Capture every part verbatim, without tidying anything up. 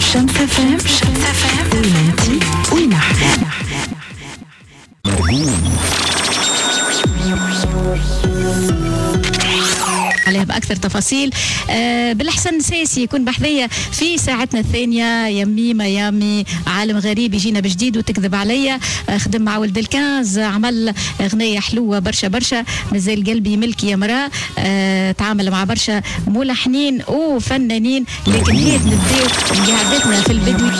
شمس اف ام. شمس اف ام وين انتي وين احنا. عليها بأكثر تفاصيل أه بالحسن ساسي يكون بحذية في ساعتنا الثانية. يمي ميامي عالم غريب يجينا بجديد وتكذب عليا. خدم مع ولد الكنز، عمل أغنية حلوة برشا برشا. مازال قلبي ملكي يا مرا. أه تعامل مع برشا ملحنين وفنانين، لكن هي نبداو قعدتنا في البدو.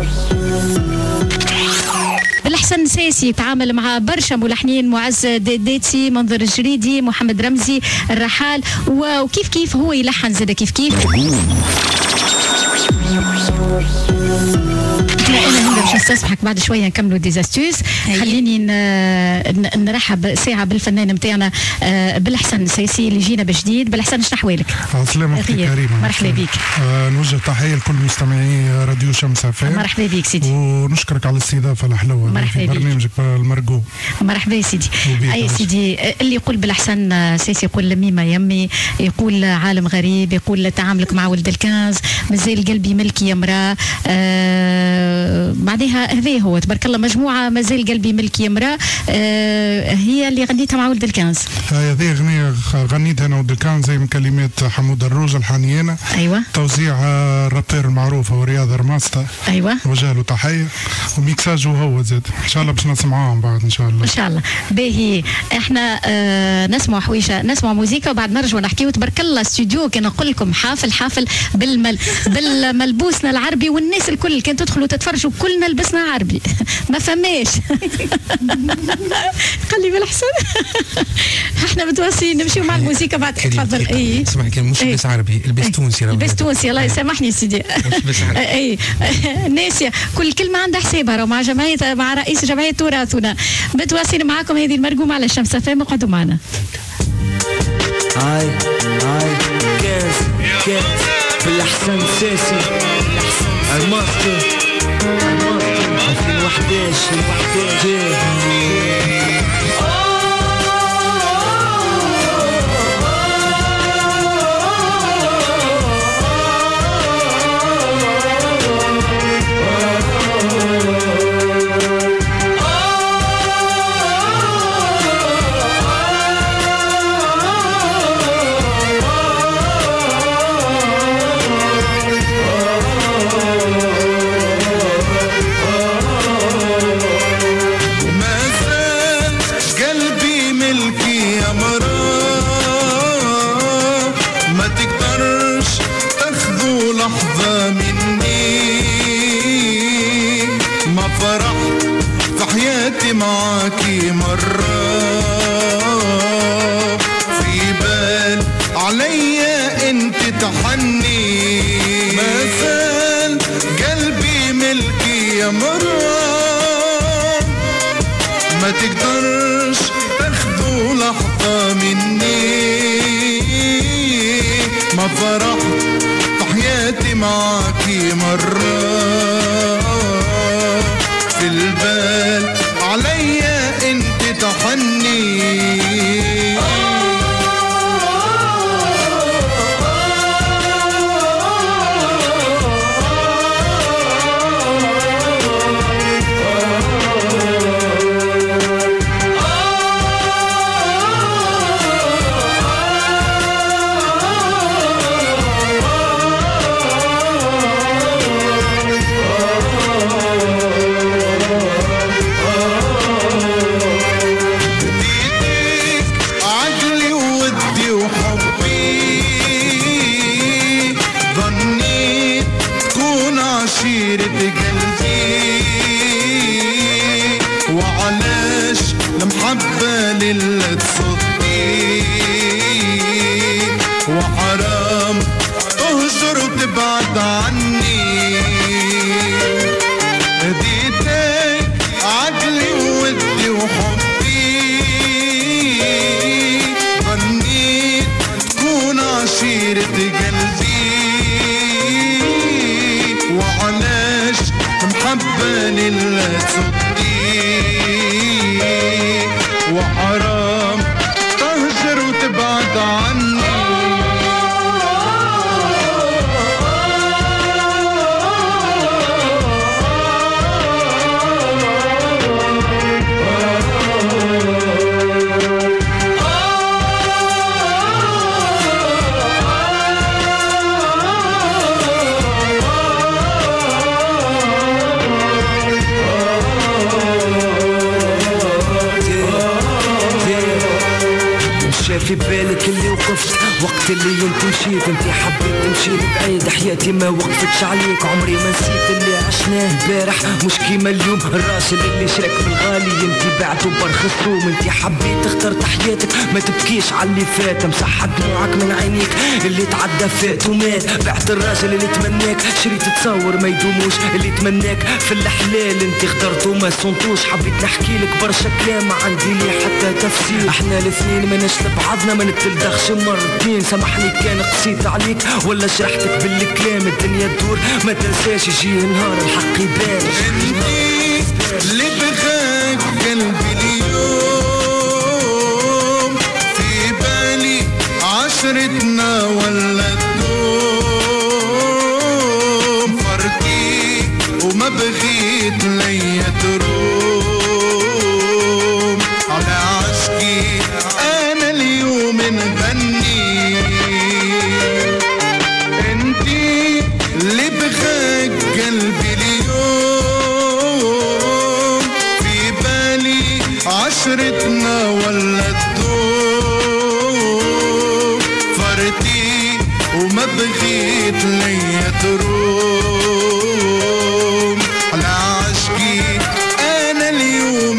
بالحسن ساسي يتعامل مع برشا ملحنين، معز ديتسي، منظر الجريدي، محمد رمزي، الرحال، وكيف كيف هو يلحن زاد كيف كيف. انا هنا باش نستسمحك بعد شويه نكملوا ديزاستوز. خليني نرحب ساعه بالفنان نتاعنا بالحسن ساسي اللي جينا بجديد. بالحسن شنو احوالك؟ سلامة كريمه. مرحبا بك. آه نوجه تحيه لكل مستمعي راديو شمس اف ام. مرحبا بك سيدي، ونشكرك على الاستضافه الحلوه في برنامجك المرجو. مرحبا سيدي. اي سيدي، اللي يقول بالحسن ساسي يقول ميمه يمي، يقول عالم غريب، يقول تعاملك مع ولد الكنز، مازال قلبي ملكي يا مرا. آه بعدها هذه هو تبارك الله مجموعه مازال قلبي ملكي يا مرا. آه هي اللي غنيتها مع ولد الكنز. هذه اغنيه غنيتها انا ولد الكنز زي من كلمات حمود الروج الحنيانه. ايوه. توزيع الرابير المعروف هو رياض رماستا. ايوه. وجه له تحيه، وميكساجه هو زاد. ان شاء الله باش نسمعوهم بعد ان شاء الله. ان شاء الله. باهي احنا آه نسمع حويشه، نسمع موسيقى وبعد نرجعوا نحكيو. تبارك الله استوديو كان نقول لكم حافل حافل بالمل بالملبوسنا العربي، والناس الكل كانت تدخلوا تتفرجوا كلنا لبسنا عربي. ما فماش. قال لي بالحسن. احنا متواصلين نمشيو مع الموسيقى بعد. تفضل. اي اسمع كان مش لبس عربي، البس تونسي. البس تونسي الله يسامحني سيدي. اي الناس كل كلمه عندها حسابها مع جمعيه مع رئيس جمعيه تراثنا. متواصلين معكم هذه المرجومه على الشمس اف ام. اقعدوا معنا. هاي هاي كيف كيف بالحسن ساسي الماستر الماستر ألفين وحداش الوحداش. معاكي مرة في بال عليا انت تحني، ما زال قلبي ملكي يا مرة، ما تقدرش تاخدوا لحظة مني، ما فرحت في حياتي معاكي مرة في البال عليا انت تحني. لله تصدي وحرام تهجر وتبعد عني، هديتك عقلي وودي وحبي، ظنيت تكون عشيرة قلبي، وعلاش محبة لله تصدي وحرام تهجر وتبعد عني. وقت اللي انت مشيت انت حبيت تمشي بعيد، حياتي ما وقفتش عليك، عمري ما نسيت اللي عشناه البارح مش كيما اليوم. الراجل اللي شراك بالغالي انت بعته برخص روم، انت حبيت اخترت حياتك ما تبكيش على اللي فات، مسحت دموعك من عينيك اللي تعدى فات ومات. بعت الراجل اللي تمناك شريت تصور ما يدوموش، اللي تمناك في الحلال انت اخترته ما صنتوش. حبيت نحكي لك برشا كلام ما عندي لي حتى تفسير، احنا الاثنين ما نشل بعضنا ما نتلدخش مرتين. سامحني كان قسيت عليك ولا جرحتك بالكلام، الدنيا تدور ما تنساش يجي نهار الحق يبان. انتي اللي بغاك قلبي اليوم، في بالي عشرتنا ولا الدوم، فرقي وما بغيت ليا تروم، على عشقي انا اليوم نغني. انتي اللي بغاك قلبي اليوم، في بالي عشرتنا ولا الدوم، فرتي وما بغيت ليا تروم، على عشقي انا اليوم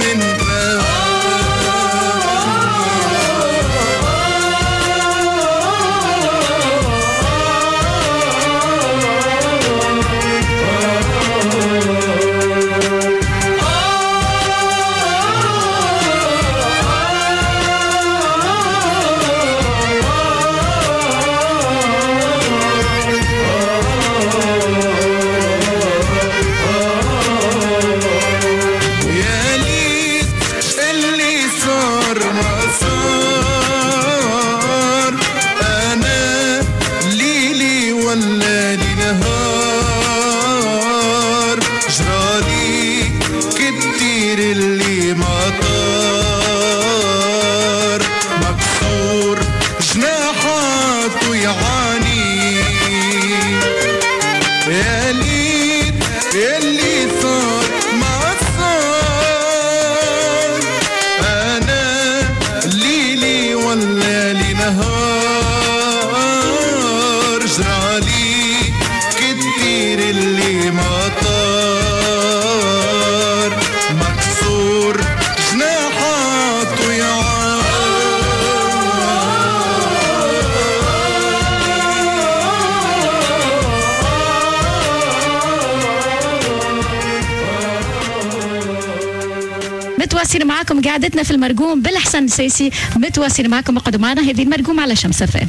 متواصلين معاكم قعدتنا في المرقوم بالحسن السيسي، متواصلين معاكم اقعدوا معنا هذه المرقوم على شمس فان.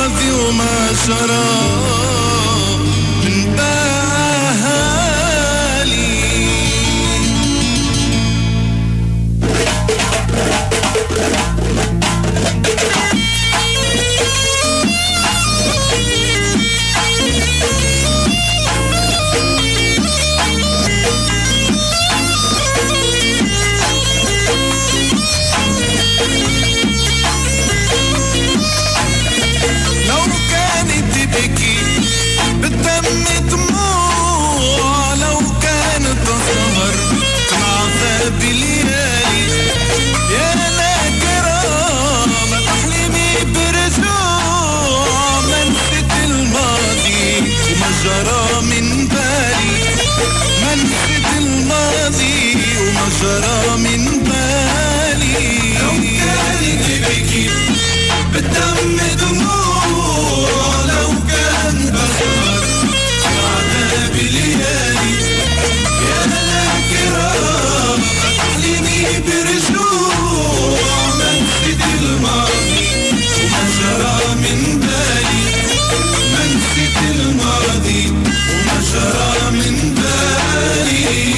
شراب من باها ومجرى من بالي. لو كانت بكي بالدم دموع، لو كان بسهر عذاب ليالي، يا الكرام أحلمي برجوع، منسد الماضي ومجرى من بالي، منسد الماضي ومجرى من بالي.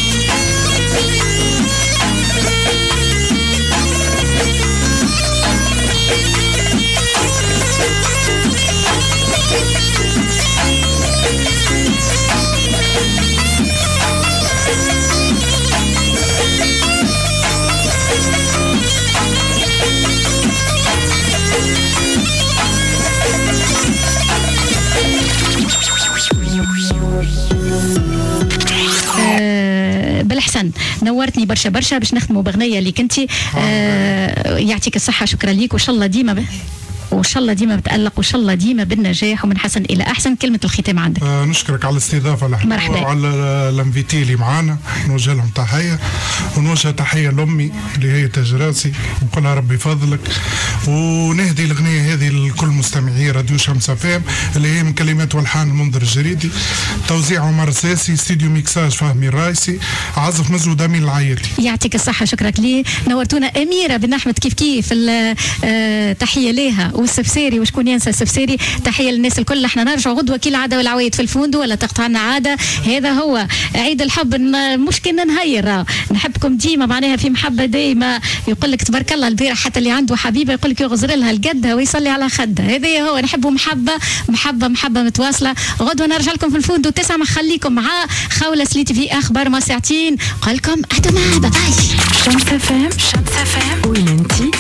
بالحسن نورتني برشا برشا باش نختموا بغنيه اللي كنتي آه يعطيك الصحه. شكرا ليك، وان شاء الله ديما ب... وان شاء الله ديما بتألق، وان شاء الله ديما بالنجاح ومن حسن الى احسن. كلمه الختام عندك. آه نشكرك على الاستضافه الحلوه وعلى الانفيتي اللي معانا، نوجه لهم تحيه، ونوجه تحيه لامي اللي هي تاج راسي، ونقولها ربي فضلك. ونهدي الاغنيه هذه لكل مستمعي راديو شمس فام اللي هي من كلمات والحان المنذر الجريدي، توزيع عمر الساسي، استديو ميكساج فهمي الرايسي، عزف مزود امين العايلي. يعطيك الصحه، شكرك لي. نورتونا اميره بن احمد كيف كيف، تحيه ليها والسفساري، وشكون ينسى السفساري. تحيه للناس الكل. احنا نرجع غدوه كي العاده والعوايد في الفندق ولا تقطع لنا عاده. هذا هو عيد الحب، مش كنا نهير نحبكم ديما، معناها في محبه ديما. يقول لك تبارك الله البارح حتى اللي عنده حبيبه يقول لك يغزر لها القدها ويصلي على خدها. هذا هو نحبوا محبه محبه محبه متواصله. غدوه نرجع لكم في الفندق تسعة، ما خليكم مع خوله سليتي في اخبار ما ساعتين. قال لكم اهدوا معنا باي. شمس فام، شمس فام، وين انتي؟